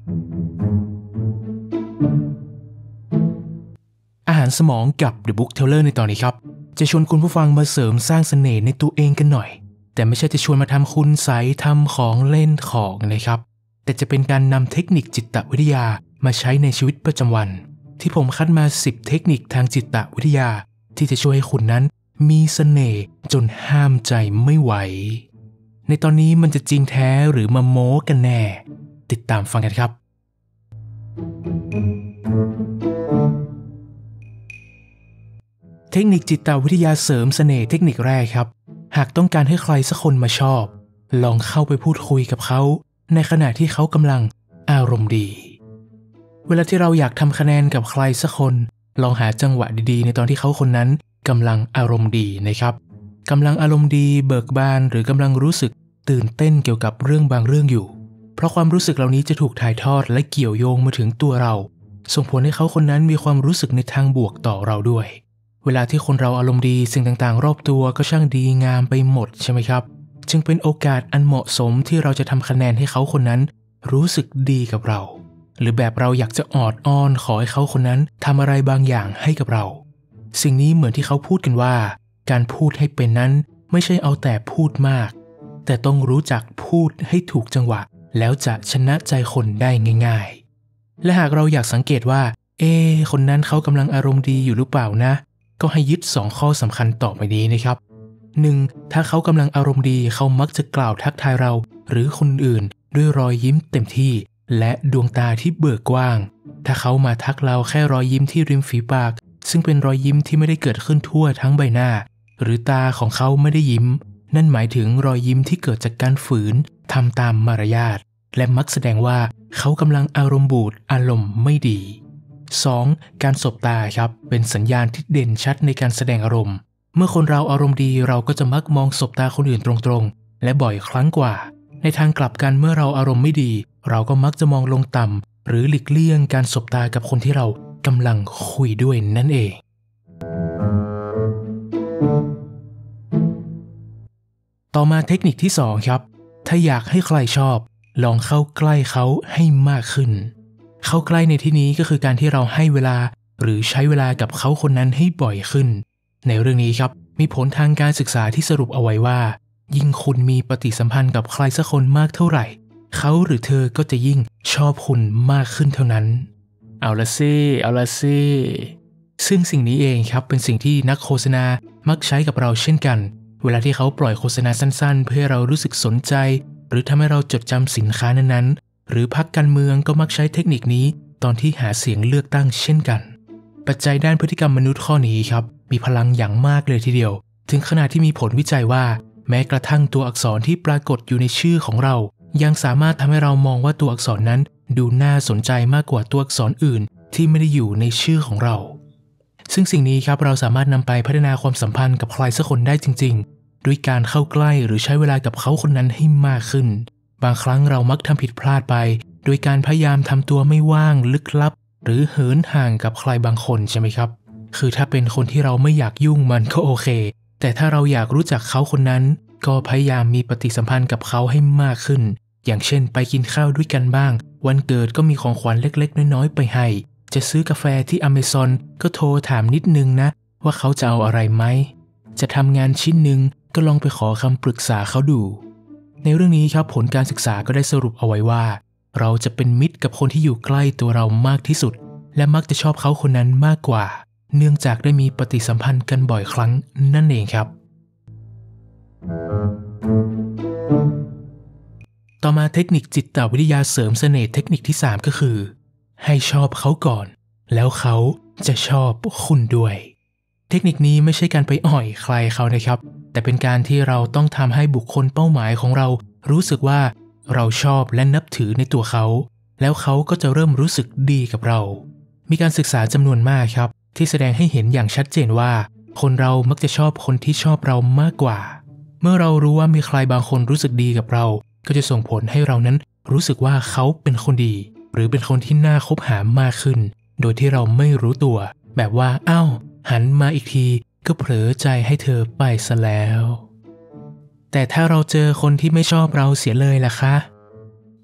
อาหารสมองกับ The Book Teller ในตอนนี้ครับจะชวนคุณผู้ฟังมาเสริมสร้างเสน่ห์ในตัวเองกันหน่อยแต่ไม่ใช่จะชวนมาทำคุณไสยทำของเล่นของนะครับแต่จะเป็นการนำเทคนิคจิตวิทยามาใช้ในชีวิตประจำวันที่ผมคัดมา10เทคนิคทางจิตวิทยาที่จะช่วยให้คุณนั้นมีเสน่ห์จนห้ามใจไม่ไหวในตอนนี้มันจะจริงแท้หรือมาโม้กันแน่ติดตามฟังกันครับเทคนิคจิตวิทยาเสริมเสน่ห์เทคนิคแรกครับหากต้องการให้ใครสักคนมาชอบลองเข้าไปพูดคุยกับเขาในขณะที่เขากำลังอารมณ์ดีเวลาที่เราอยากทำคะแนนกับใครสักคนลองหาจังหวะดีๆในตอนที่เขาคนนั้นกำลังอารมณ์ดีนะครับกำลังอารมณ์ดีเบิกบานหรือกำลังรู้สึกตื่นเต้นเกี่ยวกับเรื่องบางเรื่องอยู่เพราะความรู้สึกเหล่านี้จะถูกถ่ายทอดและเกี่ยวโยงมาถึงตัวเราส่งผลให้เขาคนนั้นมีความรู้สึกในทางบวกต่อเราด้วยเวลาที่คนเราอารมณ์ดีสิ่งต่างๆรอบตัวก็ช่างดีงามไปหมดใช่ไหมครับจึงเป็นโอกาสอันเหมาะสมที่เราจะทำคะแนนให้เขาคนนั้นรู้สึกดีกับเราหรือแบบเราอยากจะออดอ้อนขอให้เขาคนนั้นทำอะไรบางอย่างให้กับเราสิ่งนี้เหมือนที่เขาพูดกันว่าการพูดให้เป็นนั้นไม่ใช่เอาแต่พูดมากแต่ต้องรู้จักพูดให้ถูกจังหวะแล้วจะชนะใจคนได้ง่ายๆและหากเราอยากสังเกตว่าคนนั้นเขากำลังอารมณ์ดีอยู่หรือเปล่านะก็ให้ยึด2ข้อสำคัญต่อไปนี้นะครับ 1. ถ้าเขากำลังอารมณ์ดีเขามักจะกล่าวทักทายเราหรือคนอื่นด้วยรอยยิ้มเต็มที่และดวงตาที่เบิกกว้างถ้าเขามาทักเราแค่รอยยิ้มที่ริมฝีปากซึ่งเป็นรอยยิ้มที่ไม่ได้เกิดขึ้นทั่วทั้งใบหน้าหรือตาของเขาไม่ได้ยิ้มนั่นหมายถึงรอยยิ้มที่เกิดจากการฝืนทำตามมารยาทและมักแสดงว่าเขากำลังอารมณ์บูดอารมณ์ไม่ดี 2. การสบตาครับเป็นสัญญาณที่เด่นชัดในการแสดงอารมณ์เมื่อคนเราอารมณ์ดีเราก็จะมักมองสบตาคนอื่นตรงๆและบ่อยครั้งกว่าในทางกลับกันเมื่อเราอารมณ์ไม่ดีเราก็มักจะมองลงต่ำหรือหลีกเลี่ยงการสบตากับคนที่เรากำลังคุยด้วยนั่นเองต่อมาเทคนิคที่2ครับถ้าอยากให้ใครชอบลองเข้าใกล้เขาให้มากขึ้นเข้าใกล้ในที่นี้ก็คือการที่เราให้เวลาหรือใช้เวลากับเขาคนนั้นให้บ่อยขึ้นในเรื่องนี้ครับมีผลทางการศึกษาที่สรุปเอาไว้ว่ายิ่งคุณมีปฏิสัมพันธ์กับใครสักคนมากเท่าไหร่เขาหรือเธอก็จะยิ่งชอบคุณมากขึ้นเท่านั้นเอาละสิซึ่งสิ่งนี้เองครับเป็นสิ่งที่นักโฆษณามักใช้กับเราเช่นกันเวลาที่เขาปล่อยโฆษณาสั้นๆเพื่อให้เรารู้สึกสนใจหรือทำให้เราจดจำสินค้านั้นๆหรือพรรคการเมืองก็มักใช้เทคนิคนี้ตอนที่หาเสียงเลือกตั้งเช่นกันปัจจัยด้านพฤติกรรมมนุษย์ข้อนี้ครับมีพลังอย่างมากเลยทีเดียวถึงขนาดที่มีผลวิจัยว่าแม้กระทั่งตัวอักษรที่ปรากฏอยู่ในชื่อของเรายังสามารถทำให้เรามองว่าตัวอักษรนั้นดูน่าสนใจมากกว่าตัวอักษรอื่นที่ไม่ได้อยู่ในชื่อของเราซึ่งสิ่งนี้ครับเราสามารถนำไปพัฒนาความสัมพันธ์กับใครสักคนได้จริงๆด้วยการเข้าใกล้หรือใช้เวลากับเขาคนนั้นให้มากขึ้นบางครั้งเรามักทำผิดพลาดไปโดยการพยายามทำตัวไม่ว่างลึกลับหรือเหินห่างกับใครบางคนใช่ไหมครับคือถ้าเป็นคนที่เราไม่อยากยุ่งมันก็โอเคแต่ถ้าเราอยากรู้จักเขาคนนั้นก็พยายามมีปฏิสัมพันธ์กับเขาให้มากขึ้นอย่างเช่นไปกินข้าวด้วยกันบ้างวันเกิดก็มีของขวัญเล็กๆน้อยๆไปให้จะซื้อกาแฟที่ Amazon ก็โทรถามนิดนึงนะว่าเขาจะเอาอะไรไหมจะทำงานชิ้นหนึ่งก็ลองไปขอคำปรึกษาเขาดูในเรื่องนี้ครับผลการศึกษาก็ได้สรุปเอาไว้ว่าเราจะเป็นมิตรกับคนที่อยู่ใกล้ตัวเรามากที่สุดและมักจะชอบเขาคนนั้นมากกว่าเนื่องจากได้มีปฏิสัมพันธ์กันบ่อยครั้งนั่นเองครับต่อมาเทคนิคจิตวิทยาเสริมเสน่ห์เทคนิคที่3ก็คือให้ชอบเขาก่อนแล้วเขาจะชอบคุณด้วยเทคนิคนี้ไม่ใช่การไปอ่อยใครเขานะครับแต่เป็นการที่เราต้องทำให้บุคคลเป้าหมายของเรารู้สึกว่าเราชอบและนับถือในตัวเขาแล้วเขาก็จะเริ่มรู้สึกดีกับเรามีการศึกษาจำนวนมากครับที่แสดงให้เห็นอย่างชัดเจนว่าคนเรามักจะชอบคนที่ชอบเรามากกว่าเมื่อเรารู้ว่ามีใครบางคนรู้สึกดีกับเราก็จะส่งผลให้เรานั้นรู้สึกว่าเขาเป็นคนดีหรือเป็นคนที่น่าคบหามากขึ้นโดยที่เราไม่รู้ตัวแบบว่าหันมาอีกทีก็เผลอใจให้เธอไปซะแล้วแต่ถ้าเราเจอคนที่ไม่ชอบเราเสียเลยล่ะคะ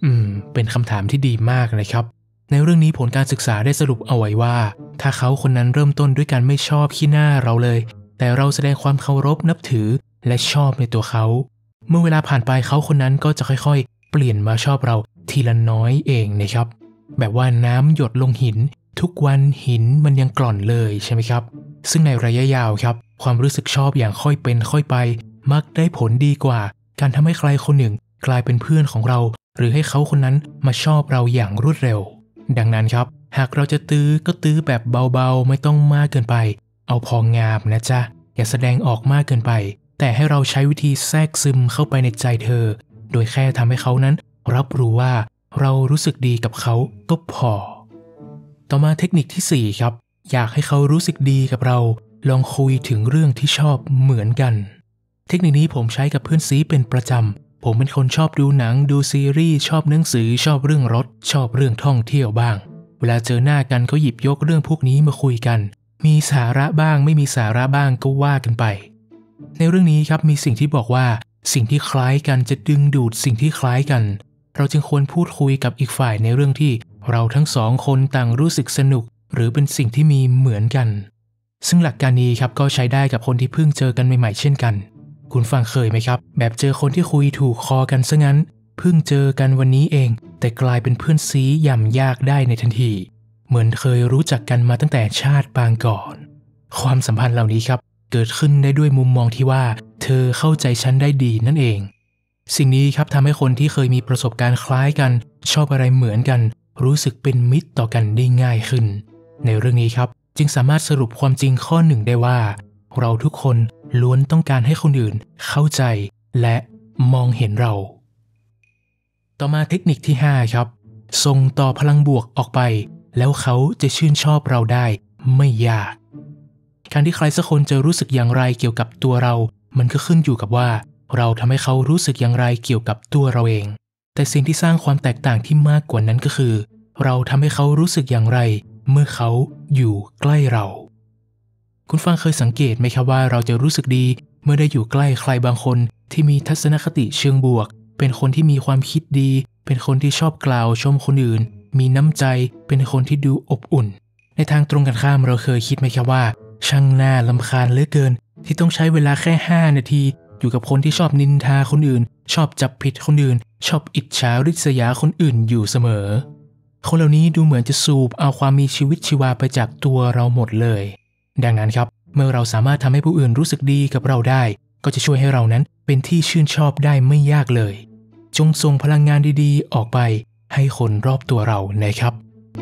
เป็นคำถามที่ดีมากนะครับในเรื่องนี้ผลการศึกษาได้สรุปเอาไว้ว่าถ้าเขาคนนั้นเริ่มต้นด้วยการไม่ชอบขี้หน้าเราเลยแต่เราแสดงความเคารพนับถือและชอบในตัวเขาเมื่อเวลาผ่านไปเขาคนนั้นก็จะค่อยๆเปลี่ยนมาชอบเราทีละน้อยเองนะครับแบบว่าน้ำหยดลงหินทุกวันหินมันยังกร่อนเลยใช่ไหมครับซึ่งในระยะยาวครับความรู้สึกชอบอย่างค่อยเป็นค่อยไปมักได้ผลดีกว่าการทำให้ใครคนหนึ่งกลายเป็นเพื่อนของเราหรือให้เขาคนนั้นมาชอบเราอย่างรวดเร็วดังนั้นครับหากเราจะตื้อก็ตื้อแบบเบาๆไม่ต้องมากเกินไปเอาพองามนะจ๊ะอย่าแสดงออกมากเกินไปแต่ให้เราใช้วิธีแทรกซึมเข้าไปในใจเธอโดยแค่ทำให้เขานั้นรับรู้ว่าเรารู้สึกดีกับเขาก็พอต่อมาเทคนิคที่4ครับอยากให้เขารู้สึกดีกับเราลองคุยถึงเรื่องที่ชอบเหมือนกันเทคนิคนี้ผมใช้กับเพื่อนซีเป็นประจำผมเป็นคนชอบดูหนังดูซีรีส์ชอบหนังสือชอบเรื่องรถชอบเรื่องท่องเที่ยวบ้างเวลาเจอหน้ากันก็หยิบยกเรื่องพวกนี้มาคุยกันมีสาระบ้างไม่มีสาระบ้างก็ว่ากันไปในเรื่องนี้ครับมีสิ่งที่บอกว่าสิ่งที่คล้ายกันจะดึงดูดสิ่งที่คล้ายกันเราจึงควรพูดคุยกับอีกฝ่ายในเรื่องที่เราทั้งสองคนต่างรู้สึกสนุกหรือเป็นสิ่งที่มีเหมือนกันซึ่งหลักการนี้ครับก็ใช้ได้กับคนที่เพิ่งเจอกันใหม่ๆเช่นกันคุณฟังเคยไหมครับแบบเจอคนที่คุยถูกคอกันซะงั้นเพิ่งเจอกันวันนี้เองแต่กลายเป็นเพื่อนซี้ย่ำยากได้ในทันทีเหมือนเคยรู้จักกันมาตั้งแต่ชาติปางก่อนความสัมพันธ์เหล่านี้ครับเกิดขึ้นได้ด้วยมุมมองที่ว่าเธอเข้าใจฉันได้ดีนั่นเองสิ่งนี้ครับทำให้คนที่เคยมีประสบการณ์คล้ายกันชอบอะไรเหมือนกันรู้สึกเป็นมิตรต่อกันได้ง่ายขึ้นในเรื่องนี้ครับจึงสามารถสรุปความจริงข้อหนึ่งได้ว่าเราทุกคนล้วนต้องการให้คนอื่นเข้าใจและมองเห็นเราต่อมาเทคนิคที่5ครับส่งต่อพลังบวกออกไปแล้วเขาจะชื่นชอบเราได้ไม่ยากการที่ใครสักคนจะรู้สึกอย่างไรเกี่ยวกับตัวเรามันก็ขึ้นอยู่กับว่าเราทำให้เขารู้สึกอย่างไรเกี่ยวกับตัวเราเองแต่สิ่งที่สร้างความแตกต่างที่มากกว่านั้นก็คือเราทำให้เขารู้สึกอย่างไรเมื่อเขาอยู่ใกล้เราคุณฟังเคยสังเกตไหมครับว่าเราจะรู้สึกดีเมื่อได้อยู่ใกล้ใครบางคนที่มีทัศนคติเชิงบวกเป็นคนที่มีความคิดดีเป็นคนที่ชอบกล่าวชมคนอื่นมีน้ำใจเป็นคนที่ดูอบอุ่นในทางตรงกันข้ามเราเคยคิดไหมครับว่าช่างน่ารำคาญเหลือเกินที่ต้องใช้เวลาแค่5 นาทีอยู่กับคนที่ชอบนินทาคนอื่นชอบจับผิดคนอื่นชอบอิจฉาริษยาคนอื่นอยู่เสมอคนเหล่านี้ดูเหมือนจะสูบเอาความมีชีวิตชีวาไปจากตัวเราหมดเลยดังนั้นครับเมื่อเราสามารถทำให้ผู้อื่นรู้สึกดีกับเราได้ก็จะช่วยให้เรานั้นเป็นที่ชื่นชอบได้ไม่ยากเลยจงส่งพลังงานดีๆออกไปให้คนรอบตัวเรานะครับ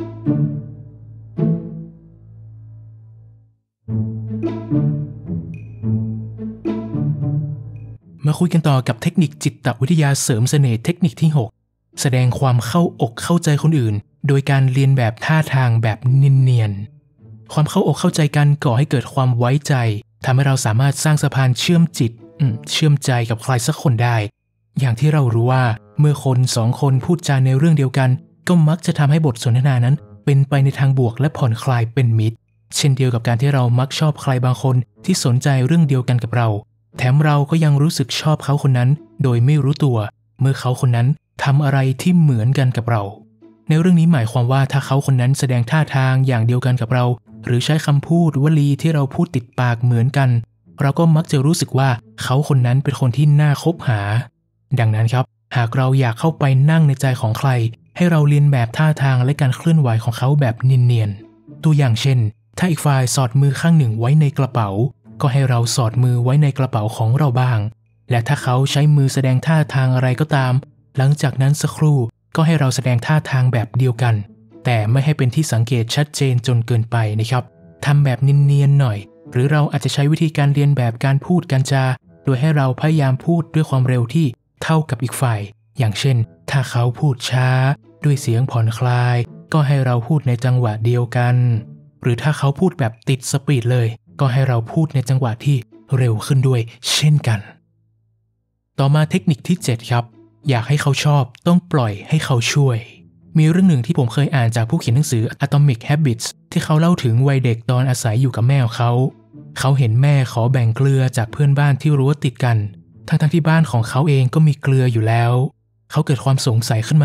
มาคุยกันต่อกับเทคนิคจิตวิทยาเสริมเสน่ห์เทคนิคที่6แสดงความเข้าอกเข้าใจคนอื่นโดยการเรียนแบบท่าทางแบบเนียนๆความเข้าอกเข้าใจกันก่อให้เกิดความไว้ใจทำให้เราสามารถสร้างสะพานเชื่อมจิตเชื่อมใจกับใครสักคนได้อย่างที่เรารู้ว่าเมื่อคน2 คนพูดจาในเรื่องเดียวกันก็มักจะทำให้บทสนทนานั้นเป็นไปในทางบวกและผ่อนคลายเป็นมิตรเช่นเดียวกับการที่เรามักชอบใครบางคนที่สนใจเรื่องเดียวกันกับเราแถมเราก็ยังรู้สึกชอบเขาคนนั้นโดยไม่รู้ตัวเมื่อเขาคนนั้นทำอะไรที่เหมือนกันกับเราในเรื่องนี้หมายความว่าถ้าเขาคนนั้นแสดงท่าทางอย่างเดียวกันกับเราหรือใช้คำพูดวลีที่เราพูดติดปากเหมือนกันเราก็มักจะรู้สึกว่าเขาคนนั้นเป็นคนที่น่าคบหาดังนั้นครับหากเราอยากเข้าไปนั่งในใจของใครให้เราเรียนแบบท่าทางและการเคลื่อนไหวของเขาแบบเนียนๆตัวอย่างเช่นถ้าอีกฝ่ายสอดมือข้างหนึ่งไว้ในกระเป๋าก็ให้เราสอดมือไว้ในกระเป๋าของเราบ้างและถ้าเขาใช้มือแสดงท่าทางอะไรก็ตามหลังจากนั้นสักครู่ก็ให้เราแสดงท่าทางแบบเดียวกันแต่ไม่ให้เป็นที่สังเกตชัดเจนจนเกินไปนะครับทำแบบเนียนๆหน่อยหรือเราอาจจะใช้วิธีการเรียนแบบการพูดการจาโดยให้เราพยายามพูดด้วยความเร็วที่เท่ากับอีกฝ่ายอย่างเช่นถ้าเขาพูดช้าด้วยเสียงผ่อนคลายก็ให้เราพูดในจังหวะเดียวกันหรือถ้าเขาพูดแบบติดสปีดเลยก็ให้เราพูดในจังหวะที่เร็วขึ้นด้วยเช่นกันต่อมาเทคนิคที่7ครับอยากให้เขาชอบต้องปล่อยให้เขาช่วยมีเรื่องหนึ่งที่ผมเคยอ่านจากผู้เขียนหนังสือ Atomic Habits ที่เขาเล่าถึงวัยเด็กตอนอาศัยอยู่กับแม่ของเขาเห็นแม่ขอแบ่งเกลือจากเพื่อนบ้านที่รั้วติดกันทั้งที่บ้านของเขาเองก็มีเกลืออยู่แล้วเขาเกิดความสงสัยขึ้นมา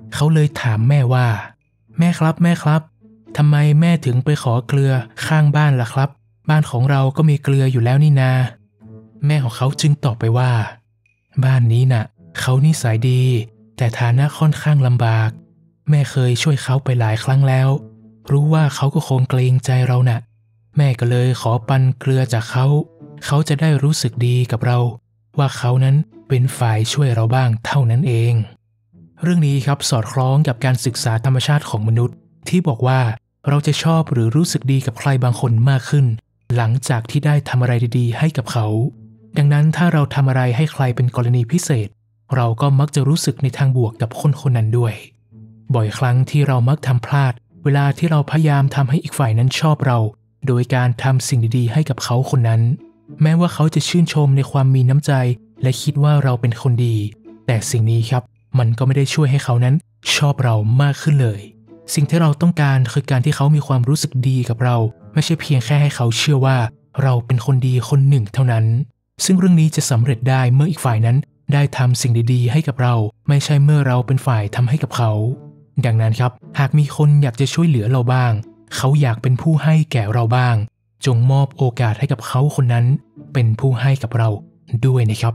เขาเลยถามแม่ว่าแม่ครับทำไมแม่ถึงไปขอเกลือข้างบ้านล่ะครับบ้านของเราก็มีเกลืออยู่แล้วนี่นาแม่ของเขาจึงตอบไปว่าบ้านนี้น่ะเขานิสัยดีแต่ฐานะค่อนข้างลำบากแม่เคยช่วยเขาไปหลายครั้งแล้วรู้ว่าเขาก็คงเกรงใจเราน่ะแม่ก็เลยขอปันเกลือจากเขาจะได้รู้สึกดีกับเราว่าเขานั้นเป็นฝ่ายช่วยเราบ้างเท่านั้นเองเรื่องนี้ครับสอดคล้องกับการศึกษาธรรมชาติของมนุษย์ที่บอกว่าเราจะชอบหรือรู้สึกดีกับใครบางคนมากขึ้นหลังจากที่ได้ทำอะไรดีๆให้กับเขาดังนั้นถ้าเราทำอะไรให้ใครเป็นกรณีพิเศษเราก็มักจะรู้สึกในทางบวกกับคนนั้นด้วยบ่อยครั้งที่เรามักทำพลาดเวลาที่เราพยายามทำให้อีกฝ่ายนั้นชอบเราโดยการทำสิ่งดีๆให้กับเขาคนนั้นแม้ว่าเขาจะชื่นชมในความมีน้ำใจและคิดว่าเราเป็นคนดีแต่สิ่งนี้ครับมันก็ไม่ได้ช่วยให้เขานั้นชอบเรามากขึ้นเลยสิ่งที่เราต้องการคือการที่เขามีความรู้สึกดีกับเราไม่ใช่เพียงแค่ให้เขาเชื่อว่าเราเป็นคนดีคนหนึ่งเท่านั้นซึ่งเรื่องนี้จะสำเร็จได้เมื่ออีกฝ่ายนั้นได้ทำสิ่งดีๆให้กับเราไม่ใช่เมื่อเราเป็นฝ่ายทำให้กับเขาดังนั้นครับหากมีคนอยากจะช่วยเหลือเราบ้างเขาอยากเป็นผู้ให้แก่เราบ้างจงมอบโอกาสให้กับเขาคนนั้นเป็นผู้ให้กับเราด้วยนะครับ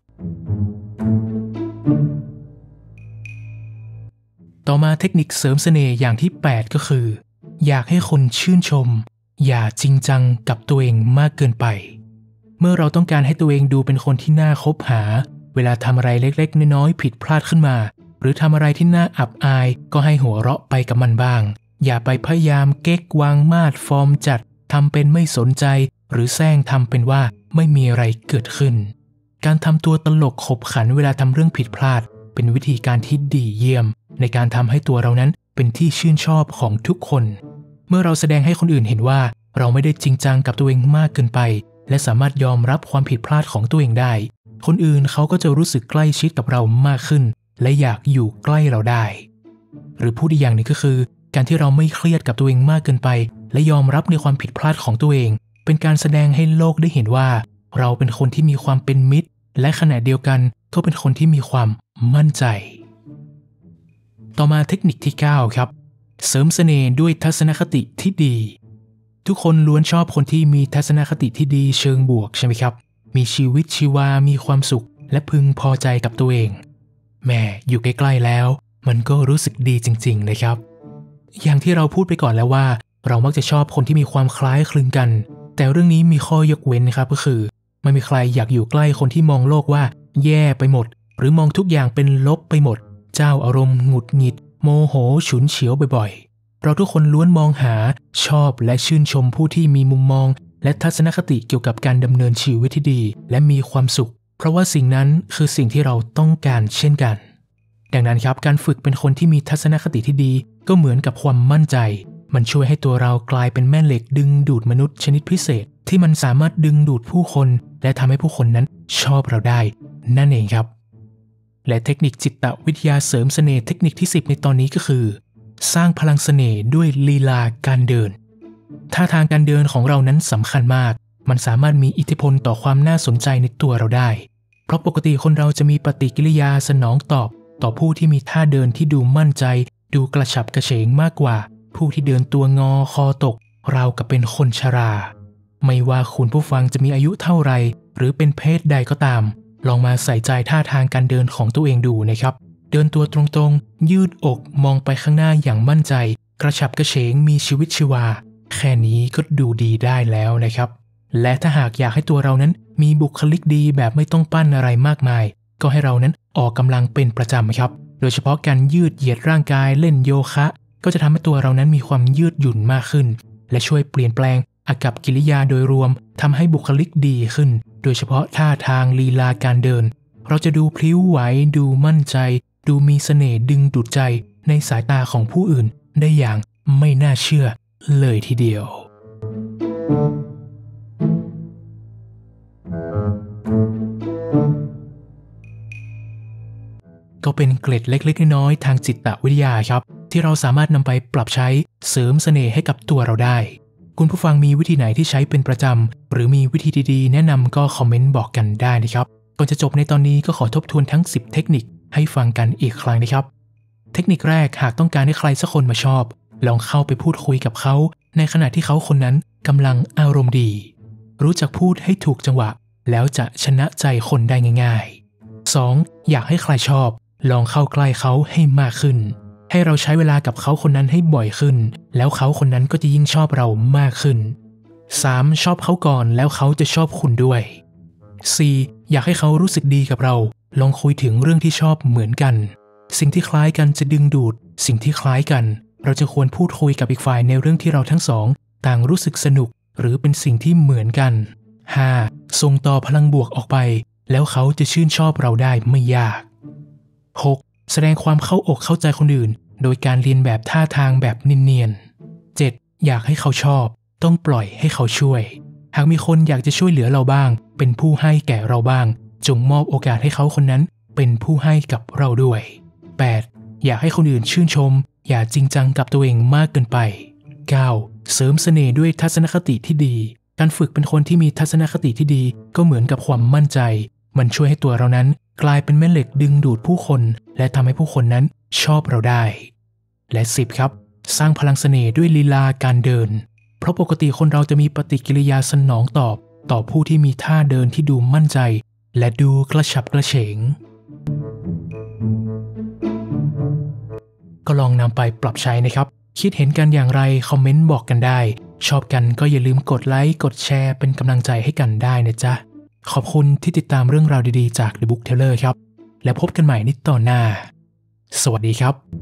ต่อมาเทคนิคเสริมเสน่ห์อย่างที่8ก็คืออยากให้คนชื่นชมอย่าจริงจังกับตัวเองมากเกินไปเมื่อเราต้องการให้ตัวเองดูเป็นคนที่น่าคบหาเวลาทำอะไรเล็กๆน้อยๆผิดพลาดขึ้นมาหรือทำอะไรที่น่าอับอายก็ให้หัวเราะไปกับมันบ้างอย่าไปพยายามเก๊กวางมาดฟอร์มจัดทำเป็นไม่สนใจหรือแซงทำเป็นว่าไม่มีอะไรเกิดขึ้นการทำตัวตลกขบขันเวลาทำเรื่องผิดพลาดเป็นวิธีการที่ดีเยี่ยมในการทำให้ตัวเรานั้นเป็นที่ชื่นชอบของทุกคนเมื่อเราแสดงให้คนอื่นเห็นว่าเราไม่ได้จริงจังกับตัวเองมากเกินไปและสามารถยอมรับความผิดพลาดของตัวเองได้คนอื่นเขาก็จะรู้สึกใกล้ชิดกับเรามากขึ้นและอยากอยู่ใกล้เราได้หรือพูดอีกอย่างหนึ่งก็คือการที่เราไม่เครียดกับตัวเองมากเกินไปและยอมรับในความผิดพลาดของตัวเองเป็นการแสดงให้โลกได้เห็นว่าเราเป็นคนที่มีความเป็นมิตรและขณะเดียวกันก็เป็นคนที่มีความมั่นใจต่อมาเทคนิคที่9ครับเสริมเสน่ห์ด้วยทัศนคติที่ดีทุกคนล้วนชอบคนที่มีทัศนคติที่ดีเชิงบวกใช่ไหมครับมีชีวิตชีวามีความสุขและพึงพอใจกับตัวเองแม่อยู่ใกล้ๆแล้วมันก็รู้สึกดีจริงๆนะครับอย่างที่เราพูดไปก่อนแล้วว่าเรามักจะชอบคนที่มีความคล้ายคลึงกันแต่เรื่องนี้มีข้อยกเว้นนะครับก็คือไม่มีใครอยากอยู่ใกล้คนที่มองโลกว่าแย่ไปหมดหรือมองทุกอย่างเป็นลบไปหมดเจ้าอารมณ์หงุดหงิดโมโหฉุนเฉียวบ่อยๆเราทุกคนล้วนมองหาชอบและชื่นชมผู้ที่มีมุมมองและทัศนคติเกี่ยวกับการดำเนินชีวิตที่ดีและมีความสุขเพราะว่าสิ่งนั้นคือสิ่งที่เราต้องการเช่นกันดังนั้นครับการฝึกเป็นคนที่มีทัศนคติที่ดีก็เหมือนกับความมั่นใจมันช่วยให้ตัวเรากลายเป็นแม่เหล็กดึงดูดมนุษย์ชนิดพิเศษที่มันสามารถดึงดูดผู้คนและทำให้ผู้คนนั้นชอบเราได้นั่นเองครับและเทคนิคจิตวิทยาเสริมเสน่ห์เทคนิคที่10ในตอนนี้ก็คือสร้างพลังเสน่ห์ด้วยลีลาการเดินท่าทางการเดินของเรานั้นสำคัญมากมันสามารถมีอิทธิพลต่อความน่าสนใจในตัวเราได้เพราะปกติคนเราจะมีปฏิกิริยาสนองตอบต่อผู้ที่มีท่าเดินที่ดูมั่นใจดูกระฉับกระเฉงมากกว่าผู้ที่เดินตัวงอคอตกราวกับเป็นคนชราไม่ว่าคุณผู้ฟังจะมีอายุเท่าไรหรือเป็นเพศใดก็ตามลองมาใส่ใจท่าทางการเดินของตัวเองดูนะครับเดินตัวตรงๆยืดอกมองไปข้างหน้าอย่างมั่นใจกระฉับกระเฉงมีชีวิตชีวาแค่นี้ก็ดูดีได้แล้วนะครับและถ้าหากอยากให้ตัวเรานั้นมีบุคลิกดีแบบไม่ต้องปั้นอะไรมากมายก็ให้เรานั้นออกกำลังเป็นประจำครับโดยเฉพาะการยืดเหยียดร่างกายเล่นโยคะก็จะทำให้ตัวเรานั้นมีความยืดหยุ่นมากขึ้นและช่วยเปลี่ยนแปลงอากัปกิริยาโดยรวมทำให้บุคลิกดีขึ้นโดยเฉพาะท่าทางลีลาการเดินเราจะดูพลิ้วไหวดูมั่นใจดูมีเสน่ห์ดึงดูดใจในสายตาของผู้อื่นได้อย่างไม่น่าเชื่อเลยทีเดียวก็เป็นเกร็ดเล็กๆน้อยๆทางจิตวิทยาครับที่เราสามารถนำไปปรับใช้เสริมเสน่ห์ให้กับตัวเราได้คุณผู้ฟังมีวิธีไหนที่ใช้เป็นประจำหรือมีวิธีดีๆแนะนำก็คอมเมนต์บอกกันได้นะครับก่อนจะจบในตอนนี้ก็ขอทบทวนทั้ง10เทคนิคให้ฟังกันอีกครั้งนะครับเทคนิคแรกหากต้องการให้ใครสักคนมาชอบลองเข้าไปพูดคุยกับเขาในขณะที่เขาคนนั้นกำลังอารมณ์ดีรู้จักพูดให้ถูกจังหวะแล้วจะชนะใจคนได้ง่ายๆ 2. อยากให้ใครชอบลองเข้าใกล้เขาให้มากขึ้นให้เราใช้เวลากับเขาคนนั้นให้บ่อยขึ้นแล้วเขาคนนั้นก็จะยิ่งชอบเรามากขึ้น 3. ชอบเขาก่อนแล้วเขาจะชอบคุณด้วย 4. อยากให้เขารู้สึกดีกับเราลองคุยถึงเรื่องที่ชอบเหมือนกันสิ่งที่คล้ายกันจะดึงดูดสิ่งที่คล้ายกันเราจะควรพูดคุยกับอีกฝ่ายในเรื่องที่เราทั้งสองต่างรู้สึกสนุกหรือเป็นสิ่งที่เหมือนกัน 5. ส่งต่อพลังบวกออกไปแล้วเขาจะชื่นชอบเราได้ไม่ยาก 6. แสดงความเข้าอกเข้าใจคนอื่นโดยการเรียนแบบท่าทางแบบเนียนๆ 7. อยากให้เขาชอบต้องปล่อยให้เขาช่วยหากมีคนอยากจะช่วยเหลือเราบ้างเป็นผู้ให้แก่เราบ้างจงมอบโอกาสให้เขาคนนั้นเป็นผู้ให้กับเราด้วย 8. อยากให้คนอื่นชื่นชมอย่าจริงจังกับตัวเองมากเกินไป 9. เสริมเสน่ห์ด้วยทัศนคติที่ดีการฝึกเป็นคนที่มีทัศนคติที่ดีก็เหมือนกับความมั่นใจมันช่วยให้ตัวเรานั้นกลายเป็นแม่เหล็กดึงดูดผู้คนและทำให้ผู้คนนั้นชอบเราได้และ 10 ครับสร้างพลังเสน่ห์ด้วยลีลาการเดินเพราะปกติคนเราจะมีปฏิกิริยาสนองตอบต่อผู้ที่มีท่าเดินที่ดูมั่นใจและดูกระฉับกระเฉงก็ลองนำไปปรับใช้นะครับคิดเห็นกันอย่างไรคอมเมนต์บอกกันได้ชอบกันก็อย่าลืมกดไลค์กดแชร์เป็นกำลังใจให้กันได้นะจ๊ะขอบคุณที่ติดตามเรื่องราวดีๆจาก The Book Teller ครับและพบกันใหม่ในตอนหน้าสวัสดีครับ